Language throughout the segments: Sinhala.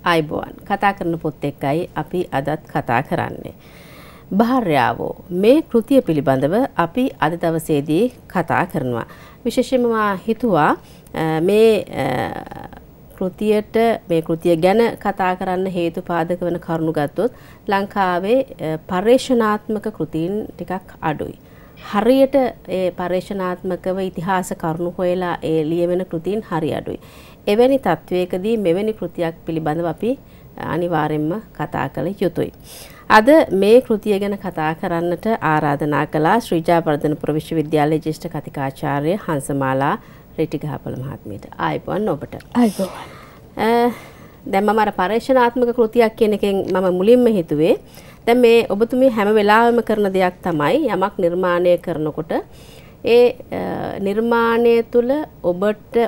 ආයිබෝවන් කතා කරන පොත් එක්කයි අපි අදත් කතා කරන්නේ. භාර්යාවෝ මේ කෘතිය පිළිබඳව අපි අද දවසේදී කතා කරනවා. විශේෂයෙන්ම මා හිතුවා මේ කෘතිය ගැන කතා කරන්න හේතුපාදක වෙන කරුණු ගත්තොත් ලංකාවේ පර්යේෂණාත්මක කෘතීන් ටිකක් අඩුයි. හරියට ඒ පර්යේෂණාත්මකව ඉතිහාස කරුණු හොයලා ඒ ලියවෙන කෘතීන් හරි අඩුයි. එවැනි තත්වයකදී මෙවැනි කෘතියක් පිළිබඳව අපි අනිවාර්යෙන්ම කතා කළ යුතුයි. අද මේ කෘතිය ගැන කතා කරන්නට ආරාධනා කළා ශ්‍රී ජයවර්ධනපුර විශ්වවිද්‍යාලයේ ජ්‍යෙෂ්ඨ කතිකාචාර්ය හංසමාලා රිටිගහපල මහත්මියට. ආයිබෝවන් ඔබට. ආයිබෝවන්. දැන් මම අර පර්යේෂණාත්මක කෘතියක් කියන එකෙන් මම මුලින්ම හිතුවේ දැන් මේ ඔබතුමී හැම වෙලාවෙම කරන දෙයක් තමයි යමක් නිර්මාණය කරනකොට ඒ නිර්මාණය තුළ ඔබ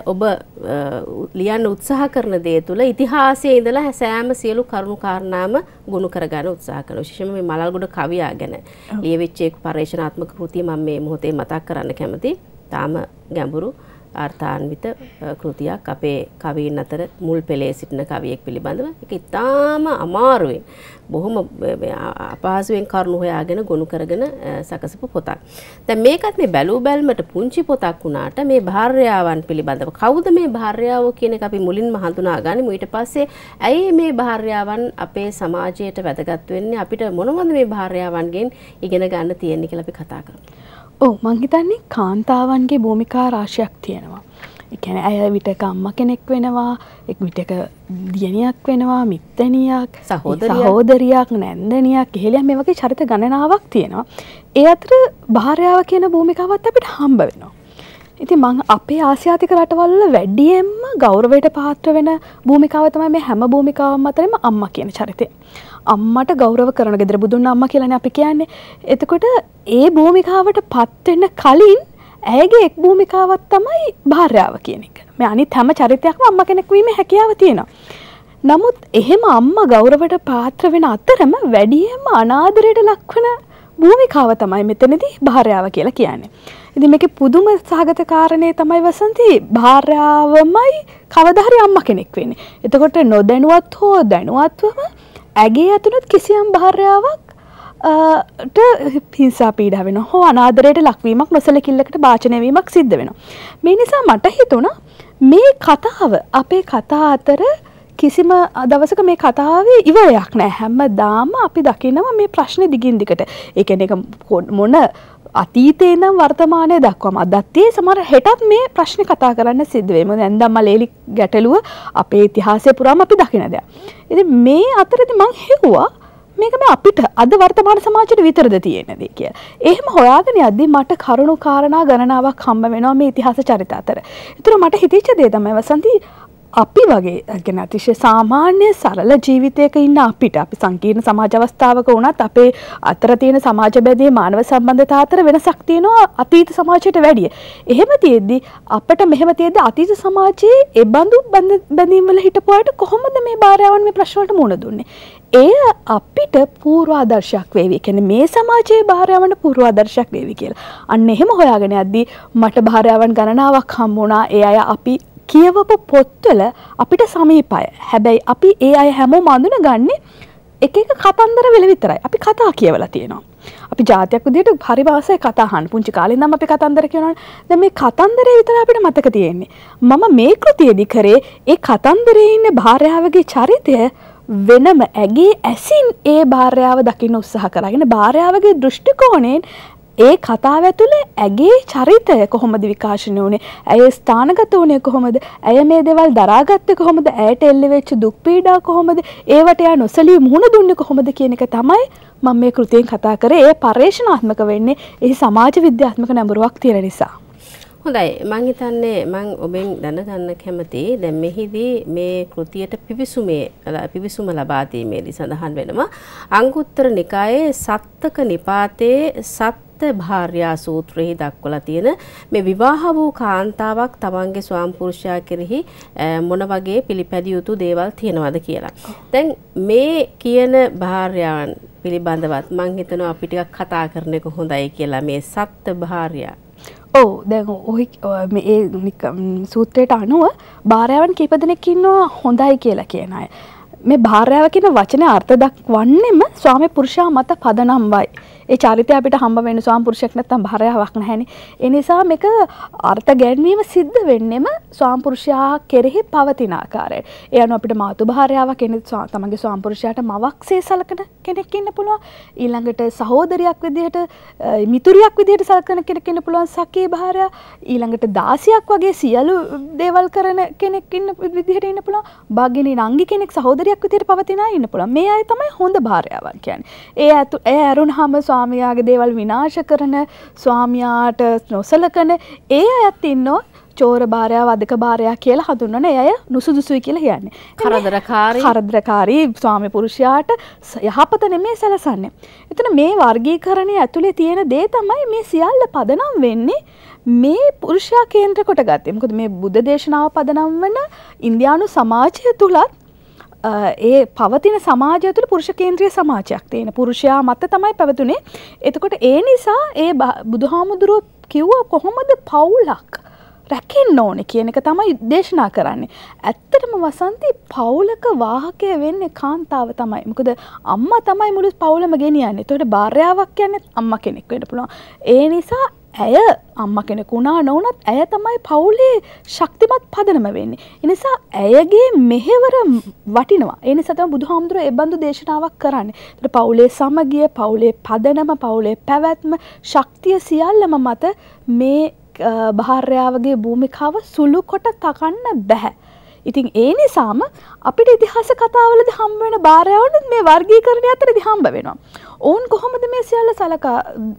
ලියන්න උත්සාහ කරන දේ තුළ ඉතිහාසයේ ඉඳලා සෑම සියලු කරුණු කාරණාම ගොනු කරගන්න උත්සාහ කරනවා. විශේෂයෙන්ම මේ මලල්ගොඩ කවියා ගැන ලියවිච්ච එක් පර්යේෂණාත්මක කෘතිය මම මේ මොහොතේ මතක් කරන්න කැමතියි. තාම ගැඹුරු අර්ථාන්විත කෘතියක් අපේ කවීන් අතර මුල් පෙළේ සිටින කවියෙක් පිළිබඳව. ඒක ඉතාම අමාරුවෙන් බොහොම අපහසුවෙන් කරුණු හොයාගෙන ගොනු කරගෙන සකසපු පොතක්. දැන් මේකත් මේ බැලූ බැල්මට පුංචි පොතක් වුණාට මේ භාර්යාවන් පිළිබඳව කවුද මේ භාර්යාවෝ කියන එක අපි මුලින්ම හඳුනා ගනිමු. ඊට පස්සේ ඇයි මේ භාර්යාවන් අපේ සමාජයට වැදගත් වෙන්නේ, අපිට මොනවද මේ භාර්යාවන්ගෙන් ඉගෙන ගන්න තියෙන්නේ කියලා අපි කතා කරමු. මං හිතන්නේ කාන්තාවන්ගේ භූමිකා රාශියක් තියෙනවා. ඒ කියන්නේ අය විටක අම්මා කෙනෙක් වෙනවා, එක් විටක දියණියක් වෙනවා, මිත්තණියක්, සහෝදරියක්, නැන්දනියක්, එහෙලියක් මේ වගේ චරිත ගණනාවක් තියෙනවා. ඒ අතර භාර්යාව කියන භූමිකාවත් අපිට හම්බ වෙනවා. ඉතින් මං අපේ ආසියාතික රටවල් වල වැඩියෙන්ම ගෞරවයට පාත්‍ර වෙන භූමිකාව තමයි මේ හැම භූමිකාවම අතරින්ම අම්මා කියන චරිතය. අම්මට ගෞරව කරන ගෙදර බුදුන් අම්මා කියලානේ අපි කියන්නේ. එතකොට ඒ භූමිකාවට පත් වෙන්න කලින් ඇයගේ එක් භූමිකාවක් තමයි භාර්යාව කියන එක. මේ අනිත් හැම චරිතයක්ම අම්මා කෙනෙක් වීමේ හැකියාව තියෙනවා. නමුත් එහෙම අම්මා ගෞරවයට පාත්‍ර වෙන අතරම වැඩියෙන්ම අනාදරයට ලක්වන භූමිකාව තමයි මෙතනදී භාර්යාව කියලා කියන්නේ. ඉතින් මේකේ පුදුම සහගත කාරණේ තමයි වසන්ති භාර්යාවමයි කවදා හරි අම්මා කෙනෙක් වෙන්නේ. එතකොට නොදැනුවත් හෝ දැනුවත්වම ඇගේ ඇතුළත් කිසියම් භාර්යාවක් හිංසා පීඩා වෙනවා හෝ අනාදරයට ලක්වීමක් නොසලකිල්ලකට භාජනය වීමක් සිද්ධ වෙනවා. මේ නිසා මට හිතුණා මේ කතාව අපේ කතා අතර කිසිම දවසක මේ කතාවේ ඉවරයක් නැහැ. හැමදාම අපි දකිනවා මේ ප්‍රශ්නේ දිගින් දිගට. ඒ කියන්නේ මොන අතීතේ ඉඳන් වර්තමානයේ දක්වාම අදත්තේ සමහර හෙටත් මේ ප්‍රශ්නේ කතා කරන්න සිද්ධ වෙයි. මොකද නැන්දම්ම ලේලි ගැටලුව අපේ ඉතිහාසය පුරාම අපි දකින දෙයක්. ඉතින් මේ අතරදී මං හිතුවා මේක මේ අපිට අද වර්තමාන සමාජයට විතරද තියෙන දේ කියලා. එහෙම හොයාගෙන යද්දී මට කරුණු කාරණා ගණනාවක් හම්බ වෙනවා මේ ඉතිහාස චරිත අතර. ඒතර මට හිතෙච්ච දේ තමයි වසන්ති අපි වගේ කියන්නේ අතිශය සාමාන්‍ය සරල ජීවිතයක ඉන්න අපිට අපි සංකීර්ණ සමාජ අවස්ථාවක වුණත් අපේ අතර තියෙන සමාජ බැදී මානව සම්බන්ධතා අතර වෙනසක් තියෙනවා අතීත සමාජයට වැඩිය. එහෙම තියෙද්දි අපිට මෙහෙම තියෙද්දි අතීත සමාජයේ ඒ බඳු බැඳීම් වල හිටපු අයට කොහොමද මේ භාර්යාවන් මේ ප්‍රශ්න වලට මුහුණ දුන්නේ? එය අපිට පූර්වාදර්ශයක් වේවි. කියන්නේ මේ සමාජයේ භාර්යාවන්ට පූර්වාදර්ශයක් වේවි කියලා. අන්න එහෙම හොයාගෙන යද්දි මට භාර්යාවන් ගණනාවක් හම්බුණා. ඒ අය අපි කියවපු පොත්වල අපිට සමීපයි. හැබැයි අපි ඒ අය හැමෝම අඳුනගන්නේ එක එක කතන්දර වල විතරයි. අපි කතා කියවලා තියෙනවා. අපි ජාතියක් විදිහට හරි භාෂාවේ කතා අහන්න. පුංචි කාලේ ඉඳන් අපි කතන්දර කියනවනේ. දැන් මේ කතන්දරේ විතර අපිට මතක තියෙන්නේ. මම මේ කෘතියේදී කරේ ඒ කතන්දරේ ඉන්න භාර්යාවගේ චරිතය වෙනම ඇගේ ඇසින් ඒ භාර්යාව දකින්න උත්සාහ කරගෙන භාර්යාවගේ දෘෂ්ටි කෝණයෙන් ඒ කතාව ඇතුලේ ඇගේ චරිතය කොහොමද විකාශනය වුනේ? ඇය ස්ථානගත වුනේ කොහොමද? ඇය මේ දේවල් දරාගත්තේ කොහොමද? ඇයට එල්ල වෙච්ච දුක් පීඩා කොහොමද? ඒවට යා නොසලී මුහුණ දුන්නේ කොහොමද කියන එක තමයි මම මේ කෘතියෙන් කතා කරේ. ඒ පර්යේෂණාත්මක වෙන්නේ ඒ සමාජ විද්‍යාත්මක නැඹුරුවක් තියෙන නිසා. හොඳයි, මං හිතන්නේ මං ඔබෙන් දැනගන්න කැමතියි. දැන් මෙහිදී මේ කෘතියට පිවිසුම ලබා දීමේදී සඳහන් වෙනවා අංගුත්තර නිකායේ සත්තක නිපාතයේ සත්ත්‍ය භාර්යා සූත්‍රයේ දක්වලා තියෙන මේ විවාහ වූ කාන්තාවක් තමන්ගේ ස්වාමිපුරුෂයා කෙරෙහි මොන වගේ පිළිපැදිය යුතු දේවල් තියෙනවද කියලා. දැන් මේ කියන භාර්යාවන් පිළිබඳවත් මං හිතනවා අපි ටිකක් කතා කරන එක හොඳයි කියලා. මේ සත්ත්‍ය භාර්යා දැන් ඔය මේ සූත්‍රයට අනුව භාර්යාවන් කීප දෙනෙක් ඉන්නවා හොඳයි කියලා කියන අය. මේ භාර්යාව කියන වචනේ අර්ථ දක්වන්නෙම ස්වාමි පුරුෂයා මත පදනම්වයි. ඒ චරිතය අපිට හම්බ වෙන ස්වාමි පුරුෂයෙක් නැත්තම් භාර්යාවක් නැහැනේ. ඒ නිසා මේක අර්ථ ගැන්වීම සිද්ධ වෙන්නෙම ස්වාමි පුරුෂයා කෙරෙහි පවතින ආකාරයට. ඒ අනුව අපිට මාතු භාර්යාවක් කෙනෙක් තමන්ගේ ස්වාමි පුරුෂයාට මවක්සේ සලකන කෙනෙක් ඉන්න පුළුවන්. ඊළඟට සහෝදරියක් විදිහට මිතුරියක් විදිහට සලකන කෙනෙක් ඉන්න පුළුවන් සඛී භාර්යාව. ඊළඟට දාසියක් වගේ සියලු දේවල් කරන කෙනෙක් ඉන්න විදිහට ඉන්න පුළුවන්. භාග්‍යනී නංගි කෙනෙක් සහෝදරියක් විදිහට පවතින අය ඉන්න පුළුවන්. මේ අය තමයි හොඳ භාර්යාවන් කියන්නේ. ඒ ඇරුණාම ස්වාමියාගේ දේවල් විනාශ කරන ස්වාමියාට නොසලකන ඒ අයත් ඉන්නෝ චෝර භාර්යාව අධික භාර්යාව කියලා හඳුන්වන ඒ අය නුසුදුසුයි කියලා කියන්නේ. කරදරකාරී ස්වාමි පුරුෂයාට යහපත නෙමෙයි සැලසන්නේ. එතන මේ වර්ගීකරණය ඇතුලේ තියෙන දේ තමයි මේ සියල්ල පදනම් වෙන්නේ මේ පුරුෂයා කේන්ද්‍ර කොට ගත්තේ. මොකද මේ බුද්ධ දේශනාව පදනම් වන ඉන්දියානු සමාජය තුලත් ඒ පවතින සමාජය තුළ පුරුෂ කේන්ද්‍රීය සමාජයක් තියෙන. පුරුෂයා මත තමයි පැවතුනේ. එතකොට ඒ නිසා ඒ බුදුහාමුදුරුවෝ කිව්වා කොහොමද පවුලක් රැකෙන්න ඕනේ කියන එක තමයි දේශනා කරන්නේ. ඇත්තටම වසන්ති පවුලක වාහකය වෙන්නේ කාන්තාව තමයි. මොකද අම්මා තමයි මුළු පවුලම ගෙනියන්නේ. එතකොට භාර්යාවක් කියන්නේ අම්මා කෙනෙක් වෙන්න පුළුවන්. ඒ නිසා ඇය අම්මා කෙනෙක් වුණා නොවුනත් ඇය තමයි පවුලේ ශක්තිමත් පදනම වෙන්නේ. ඒ නිසා ඇයගේ මෙහෙවර වටිනවා. ඒ නිසා තමයි බුදුහාමුදුරුවෝ ඒ බඳු දේශනාවක් කරන්නේ. ඒතර පවුලේ සමගිය, පවුලේ පදනම, පවුලේ පැවැත්ම, ශක්තිය සියල්ලම මත මේ භාර්යාවගේ භූමිකාව සුළු කොට තකන්න බෑ. ඉතින් ඒ නිසාම අපිට ඉතිහාස කතාවලදී හම්බ වෙන භාර්යාවනුත් මේ වර්ගීකරණය අතරදී හම්බ වෙනවා. ඕන් කොහොමද මේ සියල්ල සලකා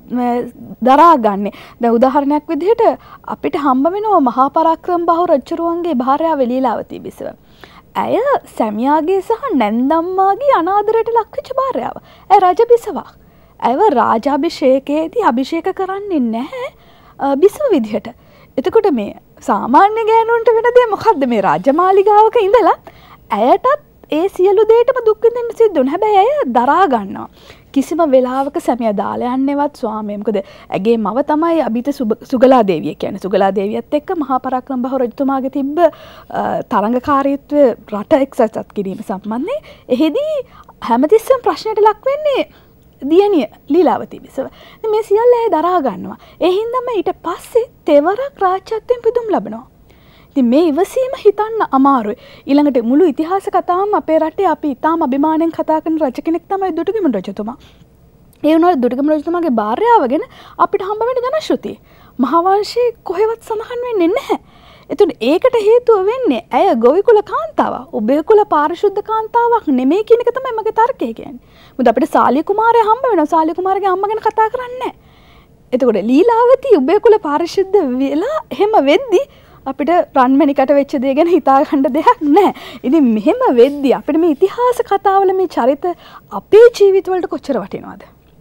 දරාගන්නේ? දැන් උදාහරණයක් විදිහට අපිට හම්බ වෙනවා මහා පරාක්‍රම බහු රජුරුවන්ගේ භාර්යාව ලීලාවතී බිසව. ඇය සැමියාගේ සහ නැන්දම්මාගේ අනාදරයට ලක්වෙච්ච භාර්යාව. ඇය රජ බිසවක්. ඇයව රාජාභිෂේකයේදී අභිෂේක කරන්නේ නැහැ බිසව විදිහට. එතකොට මේ සාමාන්‍ය ගෑනුන්ට වෙන දේ මොකද්ද? මේ රාජමාලිගාවක ඉඳලා ඇයටත් ඒ සියලු දේටම දුක් විඳින්න සිද්ධ වුණා. හැබැයි ඇය දරා ගන්නවා. කිසිම වෙලාවක සැමියා දාලා යන්නේවත් ස්වාමියා. මොකද ඇගේ මව තමයි අභිත සුගලා දේවිය කියන්නේ. සුගලා දේවියත් එක්ක මහා පරාක්‍රම බහු රජතුමාගේ තිබ්බ තරංගකාරීත්වය රට එක්සත් කිරීම සම්බන්ධයෙන් එහිදී හැමතිස්සෙම ප්‍රශ්නයට ලක් වෙන්නේ දියණිය ලීලාවතී බිසව. මේ සියල්ල ඇය දරා ගන්නවා. ඒ හින්දාම ඊට පස්සේ තෙවරක් රාජ්‍යත්වයෙන් පිදුම් ලබනවා. ඉතින් මේ ඉවසීම හිතන්න අමාරුයි. ඊළඟට මුළු ඉතිහාස කතාවම අපේ රටේ අපි ඉතාම අභිමාණයෙන් කතා කරන රජ කෙනෙක් තමයි දුටුගැමුණු රජතුමා. ඒ වුණාට දුටුගැමුණු රජතුමාගේ භාර්යාව ගැන අපිට හම්බ වෙන ජනශ්‍රුතිය මහාවංශයේ කොහෙවත් සඳහන් වෙන්නේ නැහැ. එතකොට ඒකට හේතුව වෙන්නේ ඇය ගොවිකුල කාන්තාවක්. උභයකුල පාරිශුද්ධ කාන්තාවක් නෙමෙයි කියන එක තමයි මගේ තර්කය කියන්නේ. මොකද අපිට සාලිය කුමාරයා හම්බ වෙනවා. සාලිය කුමාරගේ අම්මා ගැන කතා කරන්නේ නැහැ. එතකොට ලීලාවතී උභයකුල පාරිශුද්ධ වෙලා එහෙම වෙද්දි අපිට රන්මැණිකට වෙච්ච දේ ගැන හිතා ගන්න දෙයක් නැහැ. ඉතින් මෙහෙම වෙද්දි අපිට මේ ඉතිහාස කතාවල මේ චරිත අපේ ජීවිතවලට කොච්චර වටිනවද?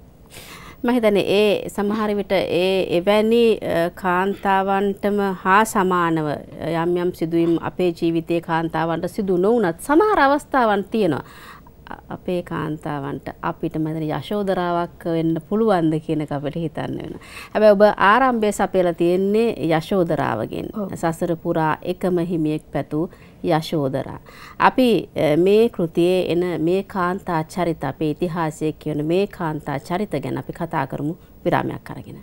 මම හිතන්නේ ඒ සමහර විට එවැනි කාන්තාවන්ටම හා සමානව යම් යම් සිදුවීම් අපේ ජීවිතයේ කාන්තාවන්ට සිදු නොවුනත් සමහර අවස්ථාවන් තියෙනවා. අපේ කාන්තාවන්ට අපිට මතන යශෝදරාවක් වෙන්න පුළුවන්ද කියන එක අපිට හිතන්න වෙනවා. හැබැයි ඔබ ආරම්භයේ සපයලා තියෙන්නේ යශෝදරාවගෙන්. සසර පුරා එකම හිමියෙක් පැතු යශෝදරා. අපි මේ කෘතියේ එන මේ කාන්තා චරිත අපේ ඉතිහාසයේ කියන මේ කාන්තා චරිත ගැන අපි කතා කරමු විරාමයක් අරගෙන.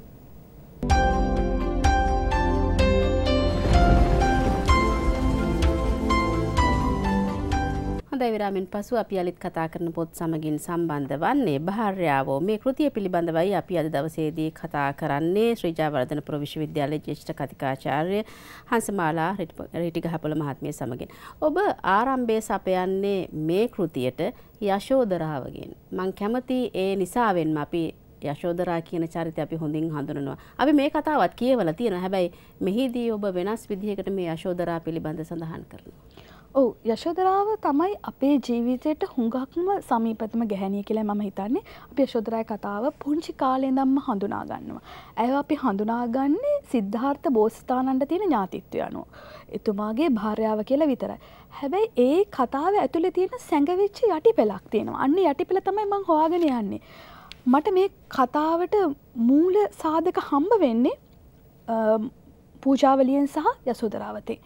හොඳයි විරාමෙන් පසු අපි අලිත් කතා කරන පොත් සමගින් සම්බන්ධ වන්නේ භාර්යාවෝ. මේ කෘතිය පිළිබඳවයි අපි අද දවසේදී කතා කරන්නේ ශ්‍රී ජයවර්ධනපුර විශ්වවිද්‍යාලයේ ජ්‍යෙෂ්ඨ කතිකාචාර්ය හංසමාලා රිටිගහපොළ මහත්මිය සමගින්. ඔබ ආරම්භයේ සපයන්නේ මේ කෘතියට යශෝදරාවගෙන්. මම කැමති ඒ නිසාවෙන්ම අපි යශෝදරා කියන චරිතය අපි හොඳින් හඳුනනවා. අපි මේ කතාවත් කියවලා තියෙනවා. හැබැයි මෙහිදී ඔබ වෙනස් විදිහකට මේ යශෝදරා පිළිබඳ සඳහන් කරනවා. ඔව් යශෝදරාව තමයි අපේ ජීවිතයට හුඟක්ම සමීපතම ගැහැණිය කියලා මම හිතන්නේ. අපි යශෝදරාගේ කතාව පුංචි කාලේ ඉඳන්ම හඳුනා ගන්නවා. ඇයව අපි හඳුනාගන්නේ සිද්ධාර්ථ බෝසතාණන්ට තියෙන ඥාතිත්වය අනුව. එතුමාගේ භාර්යාව කියලා විතරයි. හැබැයි ඒ කතාවේ ඇතුලේ තියෙන සැඟවිච්ච යටිපෙලක් තියෙනවා. අන්න යටිපෙල තමයි මම හොයාගෙන යන්නේ. මට මේ කතාවට මූල සාධක හම්බ වෙන්නේ පූජාවලියෙන් සහ යශෝදරාවතේ.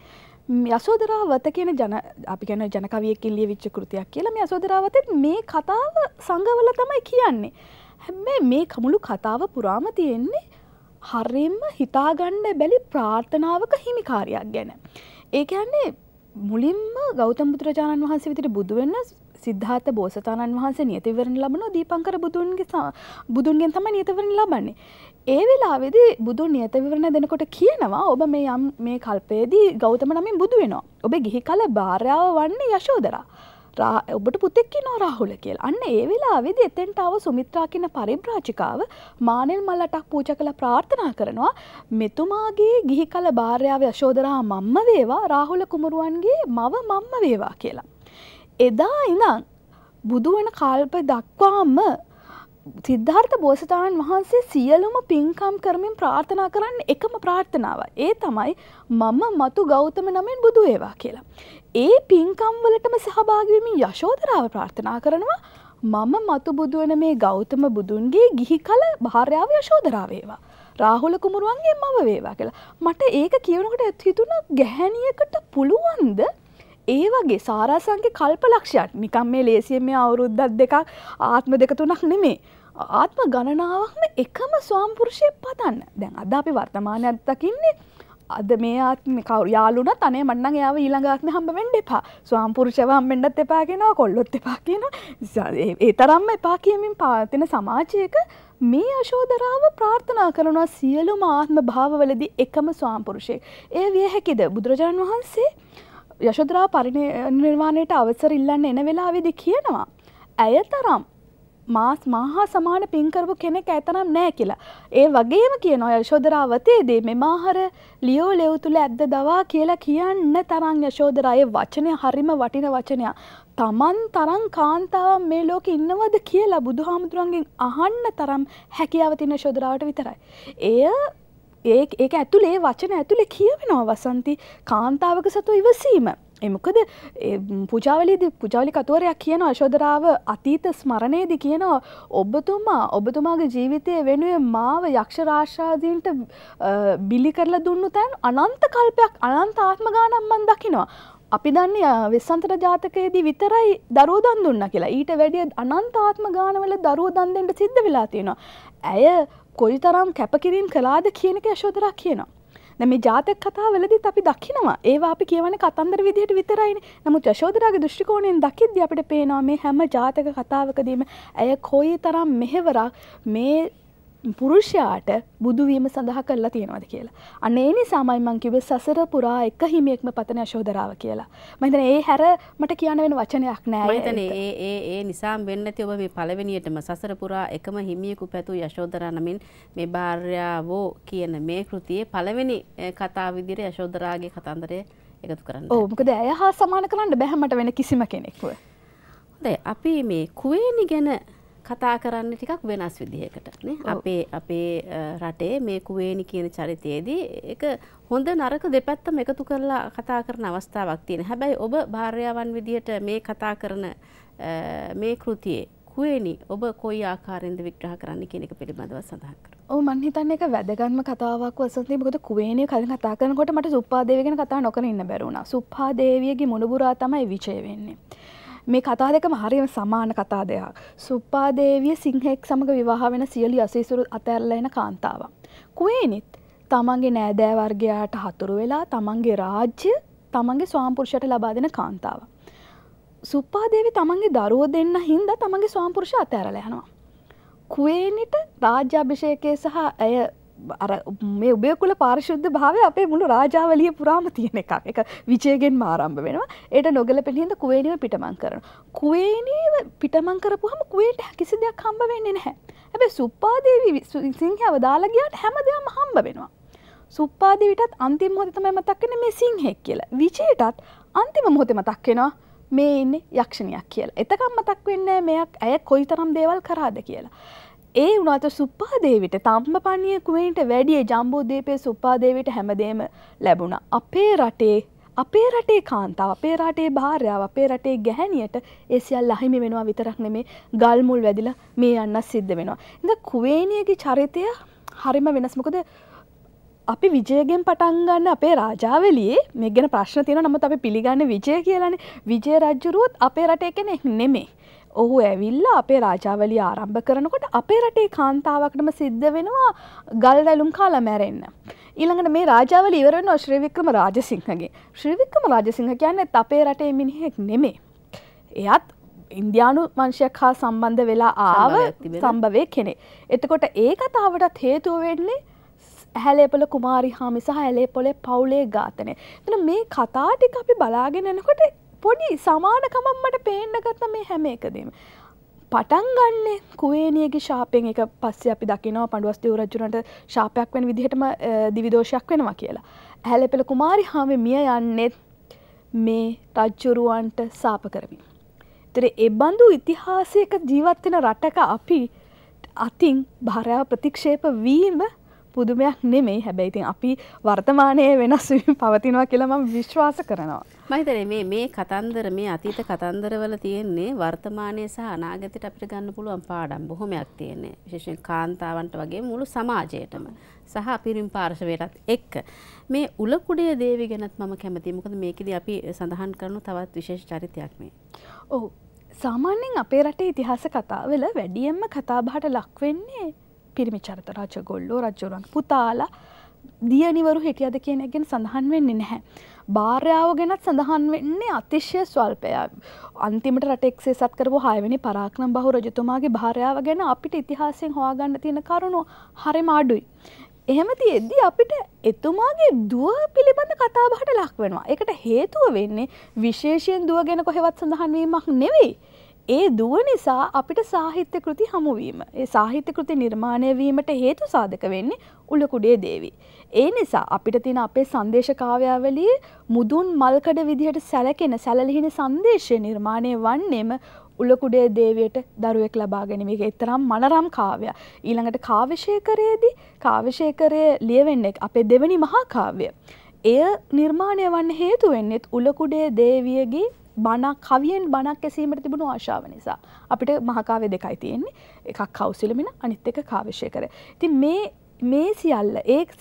යසෝදරාවත කියන අපි කියන ජන කවියකින් ලියවිච්ච කෘතියක් කියලා. මේ යසෝදරාවතේ මේ කතාව සංගවල තමයි කියන්නේ. හැබැයි මේ කමුළු කතාව පුරාම තියෙන්නේ හරියම හිතාගන්න බැරි ප්‍රාර්ථනාවක හිමිකාරියක් ගැන. ඒ කියන්නේ මුලින්ම ගෞතම බුදුරජාණන් වහන්සේ විදිහට බුදු වෙන්න සිද්ධාර්ථ බෝසතාණන් වහන්සේ නියත විවරණ ලබනවා. දීපංකර බුදුන්ගෙන් තමයි නියත විවරණ ලබන්නේ. ඒ වෙලාවේදී බුදුන් නියත විවරණ දෙනකොට කියනවා ඔබ මේ කල්පයේදී ගෞතම නමින් බුදු වෙනවා. ඔබේ ගිහි කල භාර්යාව වන්නේ යශෝදරා. ඔබට පුතෙක් ඉන්නවා රාහුල කියලා. අන්න ඒ වෙලාවේදී එතෙන්ට ආව සුමිත්‍රා කියන පරිබ්‍රාජිකාව මානෙල් මල්ලටක් පූජා කළා ප්‍රාර්ථනා කරනවා මෙතුමාගේ ගිහි කල භාර්යාව යශෝදරා මම්ම වේවා රාහුල කුමරුවන්ගේ මව මම්ම වේවා කියලා. එදා ඉඳන් බුදු වෙන කල්ප දක්වාම සිද්ධාර්ථ බෝසතාණන් වහන්සේ සියලුම පින්කම් කරමින් ප්‍රාර්ථනා කරන්නේ එකම ප්‍රාර්ථනාවයි. ඒ තමයි මම මතු ගෞතම නමින් බුදු වේවා කියලා. ඒ පින්කම් වලටම සහභාගී වෙමින් යශෝදරාව ප්‍රාර්ථනා කරනවා මම මතු බුදු වෙන මේ ගෞතම බුදුන්ගේ ගිහි කල භාර්යාව යශෝදරා වේවා. රාහුල කුමරුවන්ගේ මව වේවා කියලා. මට ඒක කියනකොට හිතුණා ගැහැණියකට පුළුවන්ද ඒ වගේ සාරාංශික කල්පලක්ෂයක් නිකම් මේ ලේසියෙන් මේ අවුරුද්දක් දෙකක් ආත්ම දෙක තුනක් නෙමෙයි ආත්ම ගණනාවක්ම එකම ස්වාම පුරුෂයෙක් පතන්න. දැන් අද අපි වර්තමානයක් දකින්නේ අද මේ ආත්මේ කවුරු යාළුණත් අනේ මට නම් එයාව ඊළඟ ආත්මේ හම්බ වෙන්න එපා. ස්වාම පුරුෂයව හම්බෙන්නත් එපා කියනවා කොල්ලොත් එපා කියනවා. ඒ තරම්ම එපා කියමින් පවතින සමාජයක මේ යශෝදරාව ප්‍රාර්ථනා කරනවා සියලුම ආත්ම භාවවලදී එකම ස්වාම පුරුෂයෙක්. ඒ විය හැකිද? බුදුරජාණන් වහන්සේ යශෝදරා පරිනිර්වාණයට අවසර ඉල්ලන්න එන වෙලාවේදී කියනවා ඇය තරම් මහා සමාන පින් කරපු කෙනෙක් ඇය තරම් නැහැ කියලා. ඒ වගේම කියනවා යශෝදරාවතේදී මෙමාහර ලියෝ ලෙව් තුල ඇද්ද දවා කියලා කියන්න තරම් යශෝදරායේ වචනය හරිම වටින වචනයක්. තමන් තරම් කාන්තාවක් මේ ලෝකේ ඉන්නවද කියලා බුදුහාමුදුරන්ගෙන් අහන්න තරම් හැකියාව තියෙන යශෝදරාවට විතරයි. ඒක ඇතුලේ වචන ඇතුලේ කියවෙනවා වසන්ති කාන්තාවක සතු ඉවසීම. ඒ මොකද පූජාවලි කතුවරයක් කියනවා යශෝදරාව අතීත ස්මරණයේදී කියනවා ඔබතුමාගේ ජීවිතය වෙනුවෙන් මාව යක්ෂ රාශාදීන්ට බිලි කරලා දුන්නු තැන් අනන්ත කල්පයක් අනන්ත ආත්ම ගානක් මම දකිනවා. අපි දන්නේ වෙස්සන්තර ජාතකයේදී විතරයි දරුවෝ දන් දුන්නා කියලා. ඊට වැඩිය අනන්ත ආත්ම ගානවල දරුවෝ දන් දෙන්න සිද්ධ වෙලා තියෙනවා. ඇය කොයිතරම් කැපකිරීම කළාද කියන එක යශෝදරා කියනවා. දැන් මේ ජාතක කතාවලදීත් අපි දකිනවා ඒවා අපි කියවන්නේ කතන්දර විදිහට විතරයිනේ. නමුත් යශෝදරාගේ දෘෂ්ටි කෝණයෙන් දකිද්දී අපිට පේනවා මේ හැම ජාතක කතාවකදීම ඇය කොයිතරම් මෙහෙවරක් මේ පුරුෂයාට බුදු වීම සඳහා කරලා තියෙනවද කියලා. අන්න ඒ නිසාමයි මම කිව්වේ සසර පුරා එක හිමියෙක්ම පතන යශෝදරාව කියලා. මම හිතන්නේ ඒ හැර මට කියන්න වෙන වචනයක් නෑ. මම හිතන්නේ ඒ නිසාම වෙන්නේ නැති ඔබ මේ පළවෙනියටම සසර පුරා එකම හිමියෙකු පැතු යශෝදරා නමින් මේ භාර්යාවෝ කියන මේ කෘතියේ පළවෙනි කතාව විදිහට යශෝදරාගේ කතන්දරය එකතු කරන්න. ඔව් මොකද ඇය හා සමාන කරන්න බෑ මට වෙන කිසිම කෙනෙක්ව. හොඳයි අපි මේ කුවේණි ගැන කතා කරන්න ටිකක් වෙනස් විදිහකට නේ. අපේ රටේ මේ කුවේණි කියන චරිතයේදී ඒක හොඳ නරක දෙපැත්තම එකතු කරලා කතා කරන අවස්ථාවක් තියෙනවා. හැබැයි ඔබ භාර්යාවන් විදිහට මේ කතා කරන මේ කෘතියේ කුවේණි ඔබ කොයි ආකාරයෙන්ද විග්‍රහ කරන්න කියන එක පිළිබඳව සඳහන් කරමු. ඔව් මම හිතන්නේ ඒක වැදගත්ම කතාවක් වසන්ති. මොකද කුවේණිය කලින් කතා කරනකොට මට සුප්පාදේවිය ගැන කතා නොකර ඉන්න බැරි වුණා. සුප්පාදේවියගේ මුණුබුරා තමයි විජය වෙන්නේ. මේ කතා දෙකම හරියම සමාන කතා දෙකක්. සුප්පාදේවිය සිංහෙක් සමග විවාහ වෙන සියලු යසීසුරු අතැරලා එන කාන්තාවක්. කුවේණිත් තමන්ගේ නෑදෑ වර්ගයාට හතුරු වෙලා තමන්ගේ රාජ්‍ය තමන්ගේ ස්වාමිපුරුෂයට ලබා දෙන කාන්තාවක්. සුප්පාදේවි තමන්ගේ දරුවෝ දෙන්න හින්දා තමන්ගේ ස්වාමිපුරුෂය අතැරලා යනවා. කුවේණිට රාජ්‍යාභිෂේකයේ සහ ඇය අර මේ උභය කුල පාරිශුද්ධ භාවය අපේ මුළු රාජාවලිය පුරාම තියෙන එකක්. ඒක විජයගෙන්ම ආරම්භ වෙනවා. ඒට නොගැලපෙන හින්දා කුවේණිව පිටමන් කරනවා. කුවේණිව පිටමන් කරපුවාම කුවේණිට කිසි දෙයක් හම්බ වෙන්නේ නැහැ. හැබැයි සුප්පාදේවි සිංහයව දාලා ගියාට හැමදේම හම්බ වෙනවා. සුප්පාදේවිටත් අන්තිම මොහොතේ තමයි මතක් වෙන්නේ මේ සිංහෙක් කියලා. විජයටත් අන්තිම මොහොතේ මතක් වෙනවා මේ ඉන්නේ යක්ෂණියක් කියලා. එතකම් මතක් වෙන්නේ මෙයක් ඇය කොයිතරම් දේවල් කරාද කියලා. ඒ වුණාට සුප්පාදේවිට තම්මපණිය කුවේණිට වැඩිය ජම්බූද්වීපයේ සුප්පාදේවිට හැමදේම ලැබුණා. අපේ රටේ කාන්තාව, අපේ රටේ භාර්යාව, අපේ රටේ ගැහැණියට ඒ සියල්ල අහිමි වෙනවා විතරක් නෙමේ ගල් මුල් වැදිලා මේ යන්න සිද්ධ වෙනවා. ඉතින් කුවේණියගේ චරිතය හරිම වෙනස්. මොකද අපි විජයගෙන් පටන් ගන්න අපේ රාජාවලියේ මේ ගැන ප්‍රශ්න තියෙනවා. නමුත් අපි පිළිගන්නේ විජය කියලානේ. විජය රජුරුවත් අපේ රටේ කෙනෙක් නෙමෙයි. ඔහු ඇවිල්ලා අපේ රාජාවලිය ආරම්භ කරනකොට අපේ රටේ කාන්තාවකටම සිද්ධ වෙනවා ගල් වැලුම් කාලා මැරෙන්න. ඊළඟට මේ රාජාවලිය ඉවර වෙනවා ශ්‍රී වික්‍රම රාජසිංහගේ. ශ්‍රී වික්‍රම රාජසිංහ කියන්නේ අපේ රටේ මිනිහෙක් නෙමෙයි. එයත් ඉන්දියානු වංශයක් හා සම්බන්ධ වෙලා ආව සම්භවයේ කෙනෙක්. එතකොට ඒ කතාවටත් හේතුව වෙන්නේ හැලේපොළ කුමාරි හාමි සහ හැලේපොළේ පවුලේ ඝාතනය. එතන මේ කතා ටික අපි බලාගෙන යනකොට පොඩි සමානකමක් මට පේන්න ගත්තා මේ හැම එකදීම. පටන් ගන්නෙ කුවේණියගේ ශාපයෙන්. ඒක පස්සේ අපි දකිනවා පඬුවස්දේව රජුණට ශාපයක් වෙන විදිහටම දිවිදෝෂයක් වෙනවා කියලා. හැලේපොළ කුමාරි හාමි මිය යන්නේ මේ රජුරුවන්ට සාප කරමින්. ඒතර ඒ බඳු ඉතිහාසයක ජීවත් වෙන රටක අපි අතින් භාර්යාව ප්‍රතික්ෂේප වීම පුදුමයක් නෙමෙයි. හැබැයි ඉතින් අපි වර්තමානයේ වෙනස් වීම පවතිනවා කියලා මම විශ්වාස කරනවා. මම හිතන්නේ මේ කතන්දර මේ අතීත කතන්දරවල තියෙන්නේ වර්තමානයේ සහ අනාගතයට අපිට ගන්න පුළුවන් පාඩම් බොහොමයක් තියෙන්නේ. විශේෂයෙන් කාන්තාවන්ට වගේ මුළු සමාජයටම සහ පිරිමි පාර්ශවයටත් එක්ක. මේ උලකුඩේ දේවි ගැනත් මම කැමතියි. මොකද මේකෙදි අපි සඳහන් කරන තවත් විශේෂ චරිතයක් මේ. ඔව්. සාමාන්‍යයෙන් අපේ රටේ ඉතිහාස කතාවල වැඩියෙන්ම කතාබහට ලක් වෙන්නේ පිරිමි චරිත. රජගොල්ලෝ, රජුරුවන් පුතාලා, දියණිවරු හිටියද කියන එක ගැන සඳහන් වෙන්නේ නැහැ. භාර්යාව ගැනත් සඳහන් වෙන්නේ අතිශය ස්වල්පය. අන්තිමට රට එක්සේසත් කරපු 6 වෙනි පරාක්‍රම බහු රජතුමාගේ භාර්යාව ගැන අපිට ඉතිහාසයෙන් හොයාගන්න තියෙන කරුණු හරිම අඩුයි. එහෙම තියෙද්දි අපිට එතුමාගේ දුව පිළිබඳ කතාබහට ලක් වෙනවා. ඒකට හේතුව වෙන්නේ විශේෂයෙන් දුව ගැන කොහෙවත් සඳහන් වීමක් නෙවෙයි. ඒ දුව නිසා අපිට සාහිත්‍ය කෘති හමුවීම. ඒ සාහිත්‍ය කෘති නිර්මාණය වීමට හේතු සාධක වෙන්නේ උලකුඩේ දේවී. ඒ නිසා අපිට තියෙන අපේ සංදේශ කාව්‍යාවලියේ මුදුන් මල්කඩ විදිහට සැලකෙන සැලලිහිණ සංදේශය නිර්මාණය වන්නේම උලකුඩේ දේවියට දරුවෙක් ලබා ගැනීම. ඒක තරම් මනරම් කාව්‍යයක්. ඊළඟට කාව්‍යශේඛරයේදී කාව්‍යශේඛරයේ ලියවෙන්නේ අපේ දෙවෙනි මහා කාව්‍ය. එය නිර්මාණය වන්න හේතු වෙන්නේ උලකුඩේ දේවියගේ බණක් කවියෙන් බණක් ඇසීමට තිබුණු ආශාව නිසා. අපිට මහාකාව්‍ය දෙකයි තියෙන්නේ. එකක් කෞසලමින අනිත් එක කාව්‍යශේඛර. ඉතින් මේ සියල්ල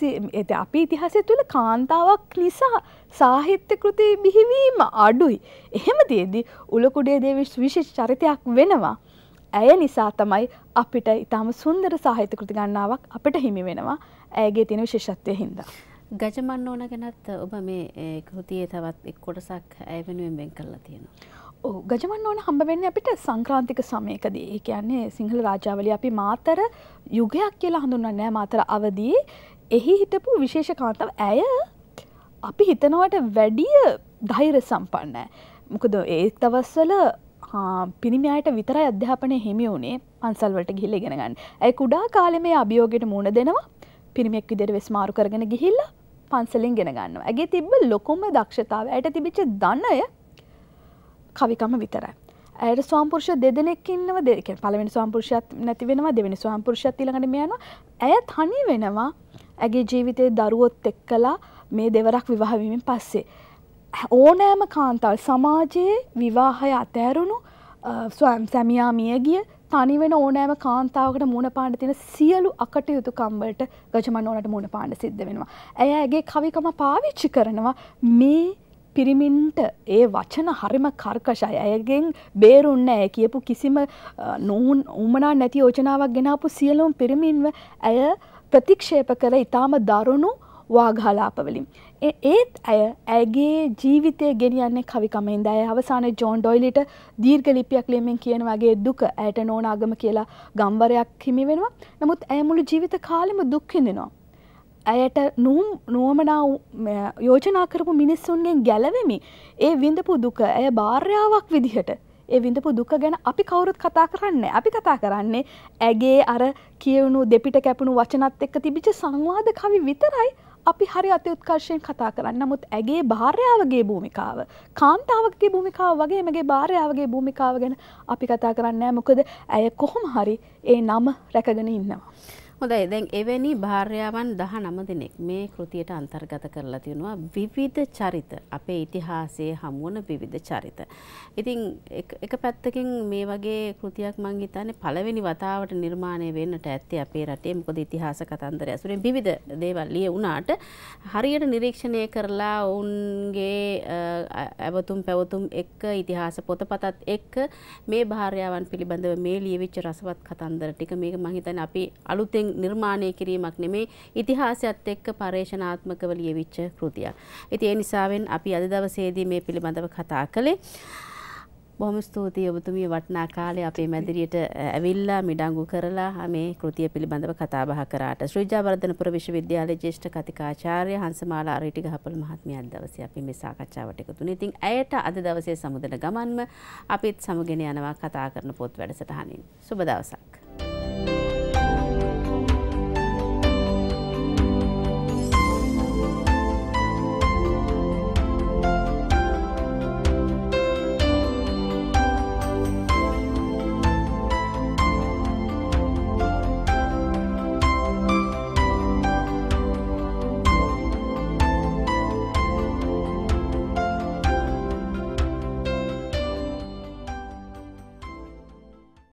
අපි ඉතිහාසය තුළ කාන්තාවක් නිසා සාහිත්‍ය කෘති බිහිවීම අඩුයි. එහෙම තියෙද්දි උලකුඩේ දේවී විශේෂ චරිතයක් වෙනවා. ඇය නිසා තමයි අපිට ඊටම සුන්දර සාහිත්‍ය කෘති ගණනාවක් අපිට හිමි වෙනවා. ඇයගේ තියෙන විශේෂත්වය හින්දා. ගජමන්නෝන ගැනත් ඔබ මේ කෘතියේ තවත් එක් කොටසක් ඇය වෙනුවෙන් වෙන් කරලා තියෙනවා. ඔව් ගජමන්නෝන හම්බ වෙන්නේ අපිට සංක්‍රාන්තික සමයකදී. ඒ කියන්නේ සිංහල රාජාවලිය අපි මාතර යුගයක් කියලා හඳුන්වන්නේ. මාතර අවදී එහි හිටපු විශේෂ කාන්තාව. ඇය අපි හිතනවට වැඩිය ධෛර්ය සම්පන්නයි. මොකද ඒ දවස්වල පිරිමි අයට විතරයි අධ්‍යාපනය හිමි වුණේ පන්සල් වලට ගිහිල්ලා ඉගෙන ගන්න. ඇය කුඩා කාලේ මේ අභියෝගයට මුහුණ දෙනවා. පිරිමියෙක් විදිහට වෙස්මාරු කරගෙන ගිහිල්ලා පන්සලෙන් ගෙන ගන්නවා. ඇගේ තිබ්බ ලොකුම දක්ෂතාවය ඇයට තිබිච්ච ධනය කවිකම විතරයි. ඇයට ස්වාමිපුරුෂ දෙදෙනෙක් ඉන්නවා. ඒ කියන්නේ පළවෙනි ස්වාමිපුරුෂයත් නැති වෙනවා, දෙවෙනි ස්වාමිපුරුෂයත් ඊළඟට මේ යනවා. ඇය තනි වෙනවා. ඇගේ ජීවිතේ දරුවොත් එක්කලා මේ දෙවරක් විවාහ වීමෙන් පස්සේ ඕනෑම කාන්තාව සමාජයේ විවාහය අතෑරුණු සැමියා මිය ගිය තනි වෙන ඕනෑම කාන්තාවකට මුණ පාන්න තියෙන සියලු අකටයුතුකම් වලට ගජමන්නෝනට මුණ පාන්න සිද්ධ වෙනවා. ඇය ඇගේ කවිකම පාවිච්චි කරනවා මේ පිරිමින්ට. ඒ වචන හරිම කර්කශයි. ඇයගෙන් බේරුන්නේ ඇය කියපු කිසිම උමනා නැති යෝජනාවක් ගෙනාපු සියලුම පිරිමින්ව ඇය ප්‍රතික්ෂේප කළ ඊටාම දරුණු වාග්හලාපවලින්. ඒත් ඇයගේ ජීවිතය ගෙනියන්නේ කවිකමෙන්ද. ඇය අවසානයේ ජෝන් ඩොයිලිට දීර්ඝ ලිපියක් ලියමින් කියන වගේ දුක ඇයට නෝනාගම කියලා ගම්වරයක් හිමි වෙනවා. නමුත් ඇය මුළු ජීවිත කාලෙම දුක් විඳිනවා. ඇයට නුවමනා යෝජනා කරපු මිනිස්සුන්ගෙන් ගැලවෙමි. ඒ විඳපු දුක ඇය භාර්යාවක් විදිහට ඒ විඳපු දුක ගැන අපි කවුරුත් කතා කරන්නේ. අපි කතා කරන්නේ ඇගේ අර කියවුණු දෙපිට කැපුණු වචනත් එක්ක තිබිච්ච සංවාද කවි විතරයි. අපි හරි අති උත්කර්ෂයෙන් කතා කරන්නේ. නමුත් ඇගේ භාර්යාවගේ භූමිකාව, කාන්තාවකගේ භූමිකාව වගේ මගේ භාර්යාවගේ භූමිකාව ගැන අපි කතා කරන්නේ නැහැ. මොකද ඇය කොහොම හරි ඒ නම රැකගෙන ඉන්නවා. හොඳයි දැන් එවැනි භාර්යාවන් 19 දෙනෙක් මේ කෘතියට අන්තර්ගත කරලා තියෙනවා විවිධ චරිත අපේ ඉතිහාසයේ හමුවන විවිධ චරිත. ඉතින් එක පැත්තකින් මේ වගේ කෘතියක් මම හිතන්නේ පළවෙනි වතාවට නිර්මාණය වෙන්නට ඇත්තේ අපේ රටේ. මොකද ඉතිහාස කතන්දර ඇසුරෙන් විවිධ දේවල් ලියුණාට හරියට නිරීක්ෂණය කරලා ඔවුන්ගේ අවතුම් පැවතුම් එක්ක ඉතිහාස පොතපතත් එක්ක මේ භාර්යාවන් පිළිබඳව මේ ලියවිච්ච රසවත් කතන්දර ටික මේක මම හිතන්නේ අපි අලුතෙන් නිර්මාණය කිරීමක් නෙමේ ඉතිහාසයත් එක්ක පරේක්ෂණාත්මකව ලියවිච්ච කෘතියක්. ඉතින් ඒ නිසාවෙන් අපි අද දවසේදී මේ පිළිබඳව කතා කළේ. බොහොම ස්තුතියි ඔබතුමිය වටිනා කාලේ අපේ මැදිරියට ඇවිල්ලා මිඩංගු කරලා මේ කෘතිය පිළිබඳව කතා බහ කරාට. ශ්‍රී ජයවර්ධනපුර විශ්වවිද්‍යාලයේ ජ්‍යෙෂ්ඨ කතිකාචාර්ය හංසමාලා අරිටිගහපොළ මහත්මිය අද දවසේ අපි මේ සාකච්ඡාවට එකතු වුණේ. ඉතින් ඇයට අද දවසේ සමුදෙන ගමන්ම අපිත් සමගෙන යනවා කතා කරන පොත් වැඩසටහනින්. සුබ දවසක්.